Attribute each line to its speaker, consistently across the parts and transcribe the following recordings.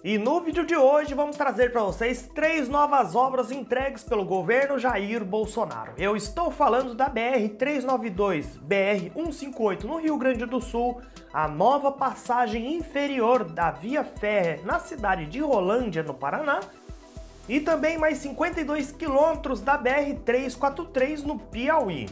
Speaker 1: E no vídeo de hoje vamos trazer para vocês 3 novas obras entregues pelo governo Jair Bolsonaro. Eu estou falando da BR-392, BR-158 no Rio Grande do Sul, a nova passagem inferior da via férrea na cidade de Rolândia, no Paraná, e também mais 52 quilômetros da BR-343 no Piauí.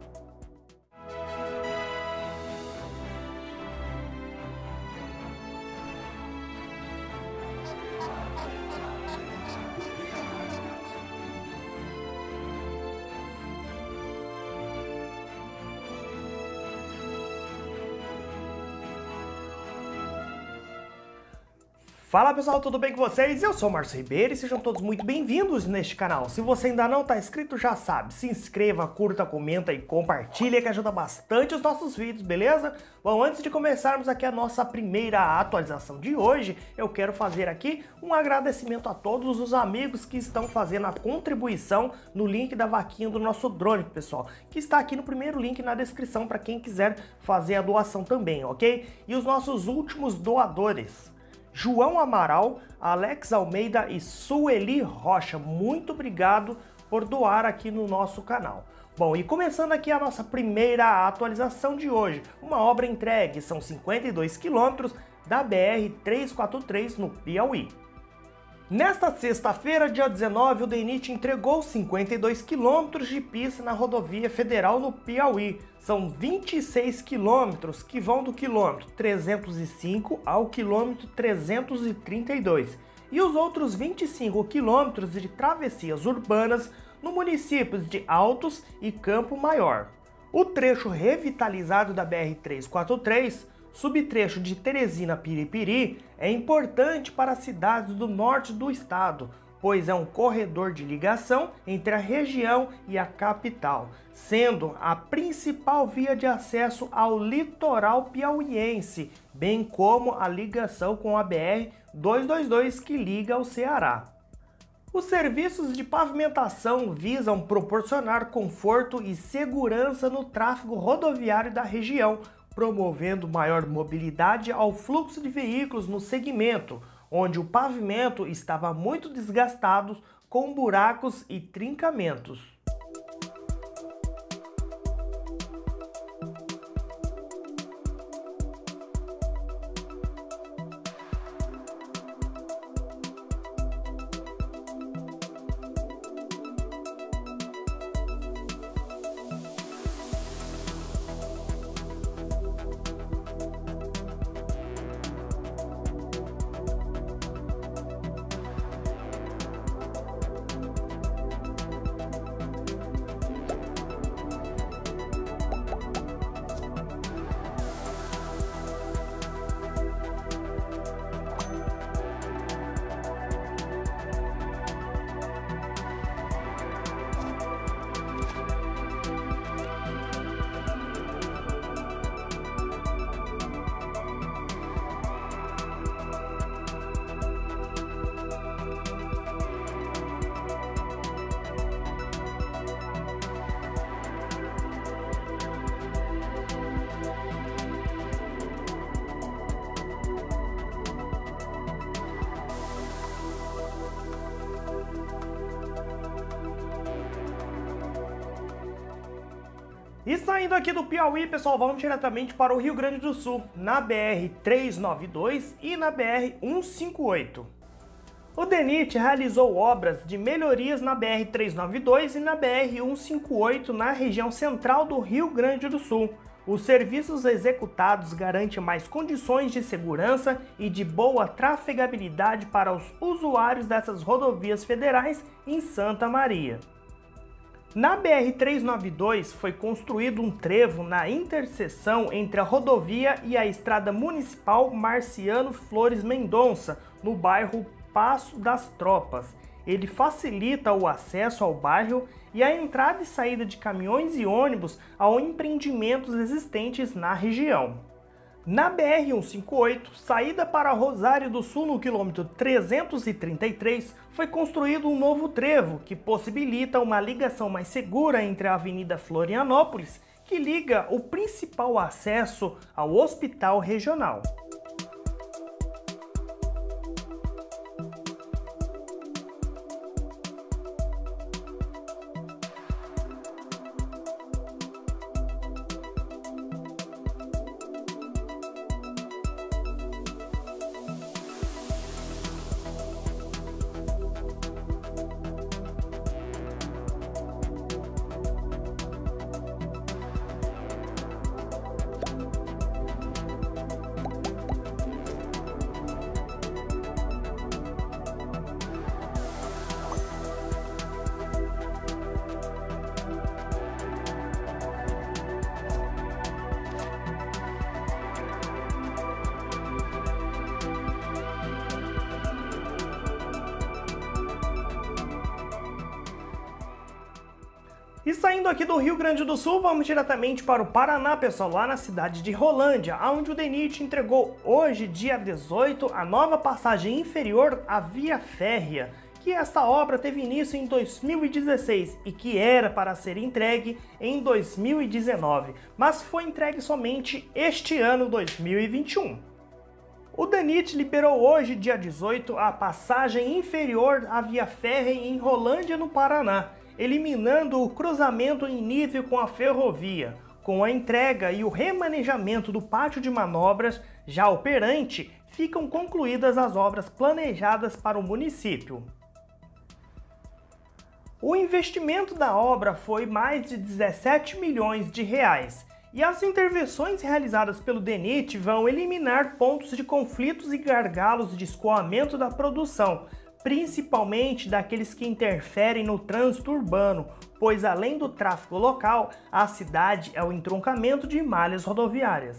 Speaker 1: Fala pessoal, tudo bem com vocês? Eu sou o Márcio Ribeiro e sejam todos muito bem-vindos neste canal. Se você ainda não está inscrito, já sabe, se inscreva, curta, comenta e compartilha que ajuda bastante os nossos vídeos, beleza? Bom, antes de começarmos aqui a nossa primeira atualização de hoje, eu quero fazer aqui um agradecimento a todos os amigos que estão fazendo a contribuição no link da vaquinha do nosso drone, pessoal, que está aqui no primeiro link na descrição para quem quiser fazer a doação também, ok? E os nossos últimos doadores: João Amaral, Alex Almeida e Sueli Rocha, muito obrigado por doar aqui no nosso canal. Bom, e começando aqui a nossa primeira atualização de hoje, uma obra entregue, são 52 quilômetros da BR-343 no Piauí. Nesta sexta-feira, dia 19, o DENIT entregou 52 quilômetros de pista na rodovia federal no Piauí. São 26 quilômetros que vão do quilômetro 305 ao quilômetro 332 e os outros 25 quilômetros de travessias urbanas no municípios de Altos e Campo Maior. O trecho revitalizado da BR-343, subtrecho de Teresina a Piripiri, é importante para as cidades do norte do estado, pois é um corredor de ligação entre a região e a capital, sendo a principal via de acesso ao litoral piauiense, bem como a ligação com a BR-222 que liga ao Ceará. Os serviços de pavimentação visam proporcionar conforto e segurança no tráfego rodoviário da região, promovendo maior mobilidade ao fluxo de veículos no segmento, onde o pavimento estava muito desgastado, com buracos e trincamentos. E saindo aqui do Piauí, pessoal, vamos diretamente para o Rio Grande do Sul, na BR-392 e na BR-158. O DENIT realizou obras de melhorias na BR-392 e na BR-158 na região central do Rio Grande do Sul. Os serviços executados garantem mais condições de segurança e de boa trafegabilidade para os usuários dessas rodovias federais em Santa Maria. Na BR-392 foi construído um trevo na interseção entre a rodovia e a estrada municipal Marciano Flores Mendonça, no bairro Passo das Tropas. Ele facilita o acesso ao bairro e a entrada e saída de caminhões e ônibus aos empreendimentos existentes na região. Na BR-158, saída para Rosário do Sul no quilômetro 333, foi construído um novo trevo que possibilita uma ligação mais segura entre a Avenida Florianópolis, que liga o principal acesso ao Hospital Regional. E saindo aqui do Rio Grande do Sul, vamos diretamente para o Paraná, pessoal, lá na cidade de Rolândia, onde o DENIT entregou hoje, dia 18, a nova passagem inferior à via férrea, que esta obra teve início em 2016 e que era para ser entregue em 2019, mas foi entregue somente este ano, 2021. O DENIT liberou hoje, dia 18, a passagem inferior à via férrea em Rolândia, no Paraná, eliminando o cruzamento em nível com a ferrovia. Com a entrega e o remanejamento do pátio de manobras já operante, ficam concluídas as obras planejadas para o município. O investimento da obra foi mais de 17 milhões de reais. E as intervenções realizadas pelo DENIT vão eliminar pontos de conflitos e gargalos de escoamento da produção, principalmente daqueles que interferem no trânsito urbano, pois além do tráfego local, a cidade é o entroncamento de malhas rodoviárias.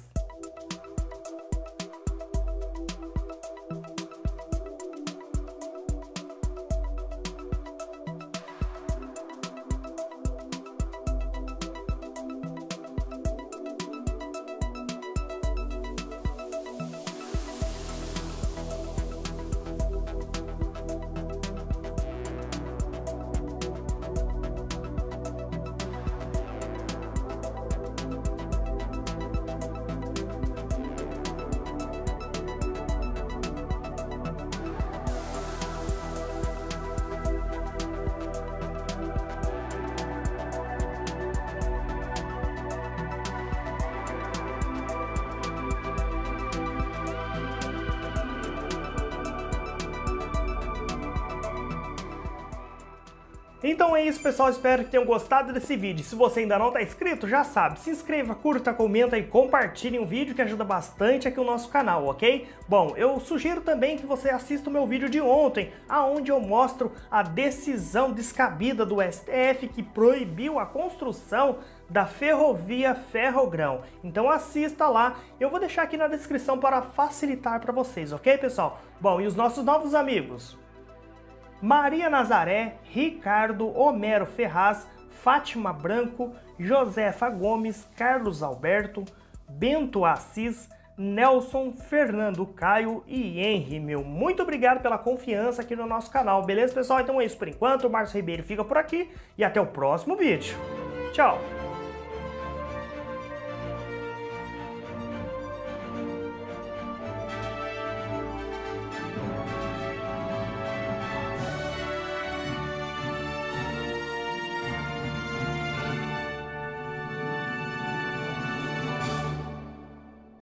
Speaker 1: Então é isso, pessoal, espero que tenham gostado desse vídeo. Se você ainda não está inscrito, já sabe, se inscreva, curta, comenta e compartilhe o vídeo, que ajuda bastante aqui o nosso canal, ok? Bom, eu sugiro também que você assista o meu vídeo de ontem, aonde eu mostro a decisão descabida do STF que proibiu a construção da ferrovia Ferrogrão. Então assista lá, eu vou deixar aqui na descrição para facilitar para vocês, ok, pessoal? Bom, e os nossos novos amigos? Maria Nazaré, Ricardo Homero Ferraz, Fátima Branco, Josefa Gomes, Carlos Alberto, Bento Assis, Nelson, Fernando Caio e Henry, muito obrigado pela confiança aqui no nosso canal, beleza, pessoal? Então é isso por enquanto, o Márcio Ribeiro fica por aqui e até o próximo vídeo. Tchau!